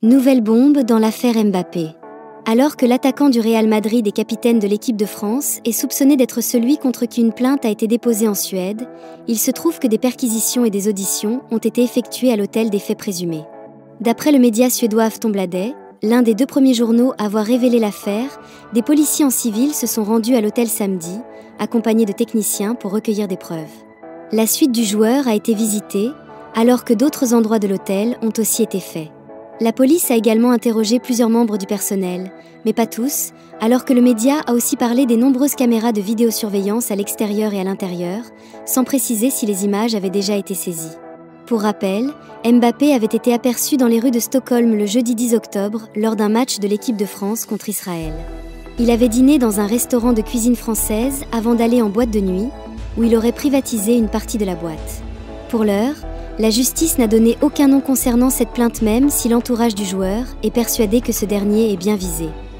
Nouvelle bombe dans l'affaire Mbappé. Alors que l'attaquant du Real Madrid et capitaine de l'équipe de France est soupçonné d'être celui contre qui une plainte a été déposée en Suède, il se trouve que des perquisitions et des auditions ont été effectuées à l'hôtel des faits présumés. D'après le média suédois Aftonbladet, l'un des 2 premiers journaux à avoir révélé l'affaire, des policiers en civil se sont rendus à l'hôtel samedi, accompagnés de techniciens pour recueillir des preuves. La suite du joueur a été visitée, alors que d'autres endroits de l'hôtel ont aussi été faits. La police a également interrogé plusieurs membres du personnel, mais pas tous, alors que le média a aussi parlé des nombreuses caméras de vidéosurveillance à l'extérieur et à l'intérieur, sans préciser si les images avaient déjà été saisies. Pour rappel, Mbappé avait été aperçu dans les rues de Stockholm le jeudi 10 octobre lors d'un match de l'équipe de France contre Israël. Il avait dîné dans un restaurant de cuisine française avant d'aller en boîte de nuit, où il aurait privatisé une partie de la boîte. Pour l'heure, la justice n'a donné aucun nom concernant cette plainte même si l'entourage du joueur est persuadé que ce dernier est bien visé.